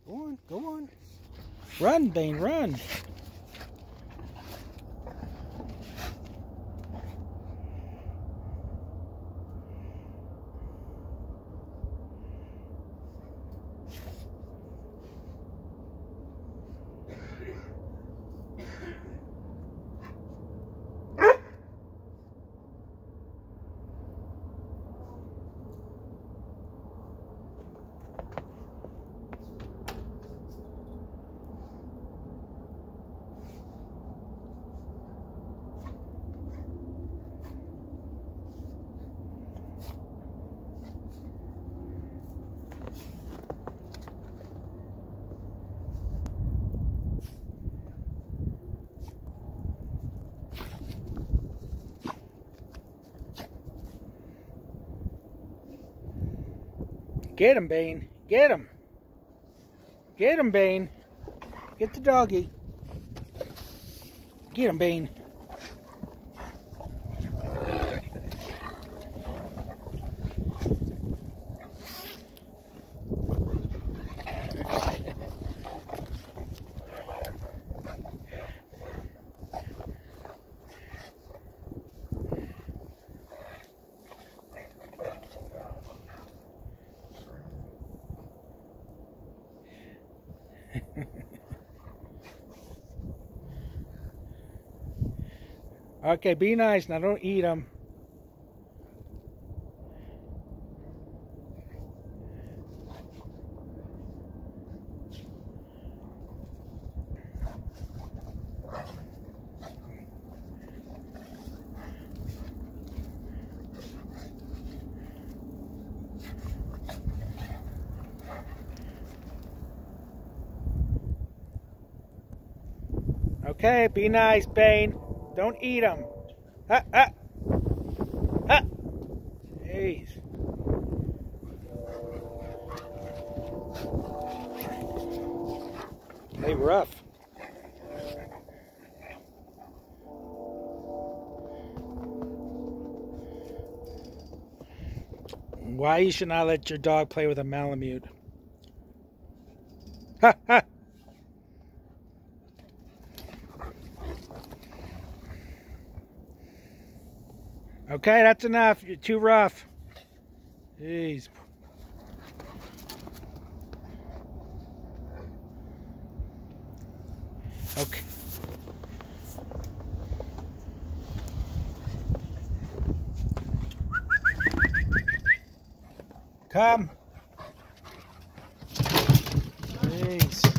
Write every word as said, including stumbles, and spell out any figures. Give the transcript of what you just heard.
Go on, go on. Run, Bane, run. Get him, Bane. Get him. Get him, Bane. Get the doggy. Get him, Bane. Okay, be nice now. Don't eat them. Okay, be nice, Bane. Don't eat them. Ah, ah. Ah. Jeez. They rough. Why you should not let your dog play with a Malamute? Ha ha. Okay, that's enough. You're too rough. Jeez. Okay. Come. Jeez.